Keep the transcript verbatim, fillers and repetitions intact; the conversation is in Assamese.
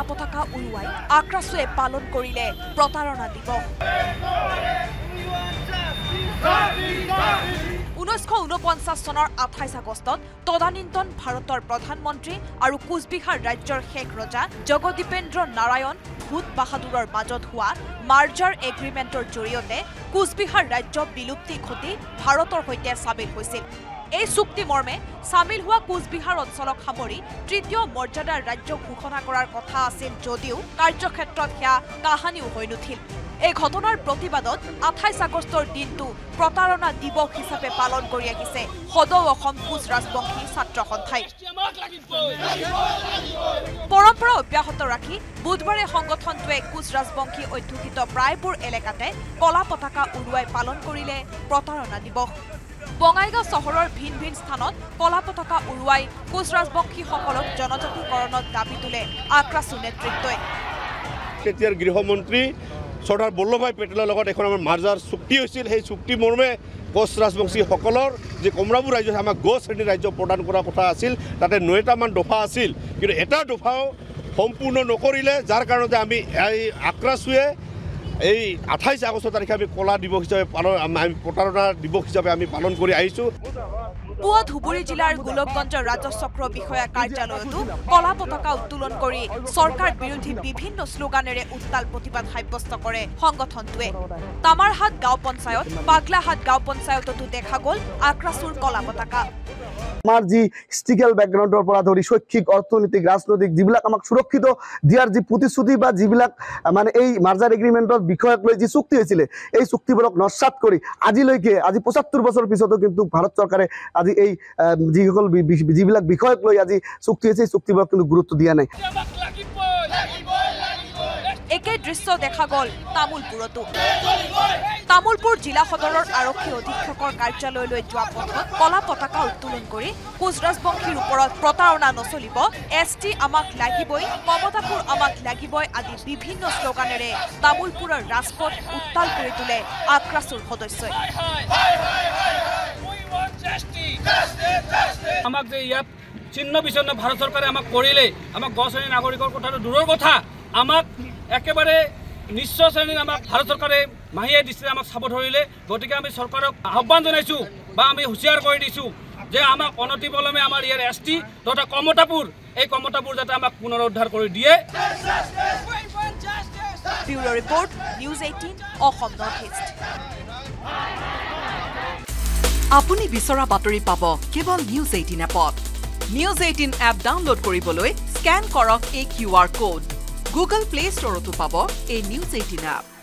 পতাকা উৰুৱাই আক্ৰাছুৱে পালন কৰিলে প্ৰতাৰণা দিৱস। ঊনৈছশ ঊনপঞ্চাছ চনৰ আঠাইছ আগষ্টত তদানীন্তন ভাৰতৰ প্ৰধানমন্ত্ৰী আৰু কোচবিহাৰ ৰাজ্যৰ শেষ ৰজা জগদীপেন্দ্ৰ নাৰায়ণ ভূত বাহাদুৰৰ মাজত হোৱা মাৰ্জাৰ এগ্ৰিমেণ্টৰ জৰিয়তে কোচবিহাৰ ৰাজ্য বিলুপ্তি ঘটি ভাৰতৰ সৈতে চামিল হৈছিল। এই চুক্তি মৰ্মে চামিল হোৱা কোচবিহাৰ অঞ্চলক সামৰি তৃতীয় মৰ্যাদাৰ ৰাজ্য ঘোষণা কৰাৰ কথা আছিল যদিও কাৰ্যক্ষেত্ৰত সেয়া কাহানিও হৈ নুঠিল। এই ঘটনাৰ প্ৰতিবাদত আঠাইছ আগষ্টৰ দিনটো প্ৰতাৰণা দিৱস হিচাপে পালন কৰি আহিছে সদৌ অসম কোচ ৰাজবংশী ছাত্ৰ সন্থাই। পৰম্পৰা অব্যাহত ৰাখি বুধবাৰে সংগঠনটোৱে কোচ ৰাজবংশী অধ্যুষিত প্ৰায়বোৰ এলেকাতে কলা পতাকা উৰুৱাই পালন কৰিলে প্ৰতাৰণা দিৱস। বঙাইগাঁও চহৰৰ ভিন ভিন স্থানত কলা পতাকা উৰুৱাই কোচ ৰাজবংশীসকলক জনজাতিকৰণত দাবী তোলে আক্ৰাছু নেতৃত্বই। তেতিয়াৰ গৃহমন্ত্ৰী চৰ্দাৰ বল্লভভাই পেটেলৰ লগত এখন আমাৰ মাৰ্জাৰ চুক্তি হৈছিল। সেই চুক্তি মৰ্মে কোচ ৰাজবংশীসকলৰ যে কমৰাপুৰ ৰাজ্য আমাক গ শ্ৰেণীৰ ৰাজ্য প্ৰদান কৰাৰ কথা আছিল, তাতে নটামান দফা আছিল, কিন্তু এটা দফাও সম্পূৰ্ণ নকৰিলে, যাৰ কাৰণতে আমি এই আক্ৰাছুৱে এই আঠাইছ আগষ্ট তাৰিখে আমি কলা দিৱস হিচাপে পালন আমি প্ৰতাৰণা দিৱস হিচাপে আমি পালন কৰি আহিছোঁ। পুৱা ধুবুৰী জিলাৰ গোলকগঞ্জৰ ৰাজচক্ৰ বিষয়া কাৰ্যালয়তো কলা পতাকা উত্তোলন কৰি চৰকাৰ বিৰোধী বিভিন্ন শ্লোগানেৰে উত্তাল প্ৰতিবাদ সাব্যস্ত কৰে সংগঠনটোৱে। তামাৰহাট গাঁও পঞ্চায়ত, পাগলাহাট গাঁও পঞ্চায়ততো দেখা গ'ল আক্ৰাছুৰ কলা পতাকা। আমাৰ যি হিষ্ট্ৰিকেল বেকগ্ৰাউণ্ডৰ পৰা ধৰি শৈক্ষিক, অৰ্থনৈতিক, ৰাজনৈতিক যিবিলাক আমাক সুৰক্ষিত দিয়াৰ যি প্ৰতিশ্ৰুতি বা যিবিলাক মানে এই মাৰ্জাৰ এগ্ৰিমেণ্টৰ বিষয়ক লৈ যি চুক্তি হৈছিলে, এই চুক্তিবোৰক নস্যাৎ কৰি আজিলৈকে আজি পঁচাত্তৰ বছৰ পিছতো কিন্তু ভাৰত চৰকাৰে আজি এই যিসকল যিবিলাক বিষয়ক লৈ আজি চুক্তি হৈছে, এই চুক্তিবোৰক কিন্তু গুৰুত্ব দিয়া নাই। একে দৃশ্য দেখা গ'ল তামুলপুৰতো। তামুলপুৰ জিলা সদৰৰ আৰক্ষী অধীক্ষকৰ কাৰ্যালয়লৈ যোৱা পথত কলা পতাকা উত্তোলন কৰি কোচ ৰাজবংশীৰ ওপৰত প্ৰতাৰণা নচলিব, এছ টি আমাক লাগিবই, মমতাপুৰ আমাক লাগিবই আদি বিভিন্ন শ্লোগানেৰে তামুলপুৰৰ ৰাজপথ উত্তাল কৰি তোলে আক্ৰাছুৰ সদস্যই। আমাক যে ইয়াত চিহ্ন বিচ্ছিন্ন ভাৰত চৰকাৰে আমাক কৰিলে, আমাক গ শ্ৰেণীৰ নাগৰিকৰ কথাটো দূৰৰ কথা, আমাক একেবাৰে নিম্ন শ্ৰেণীৰ আমাক ভাৰত চৰকাৰে মাহিয়া দৃষ্টিৰে আমাক চাব ধৰিলে। গতিকে আমি চৰকাৰক আহ্বান জনাইছোঁ বা আমি হুঁচিয়াৰ কৰি দিছোঁ যে আমাক অনতিপলমে আমাৰ ইয়াৰ এছ টি তথা কমতাপুৰ, এই কমতাপুৰ যাতে আমাক পুনৰুদ্ধাৰ কৰি দিয়ে। Bureau report, news eighteen Assam north east. আপুনি বিচৰা বাতৰি পাব কেৱল নিউজ এইটিন এপত। নিউজ এইটিন এপ ডাউনলোড কৰিবলৈ স্কেন কৰক এই Q R code. Google play ষ্টৰতো পাব এই নিউজ এইটিন এপ।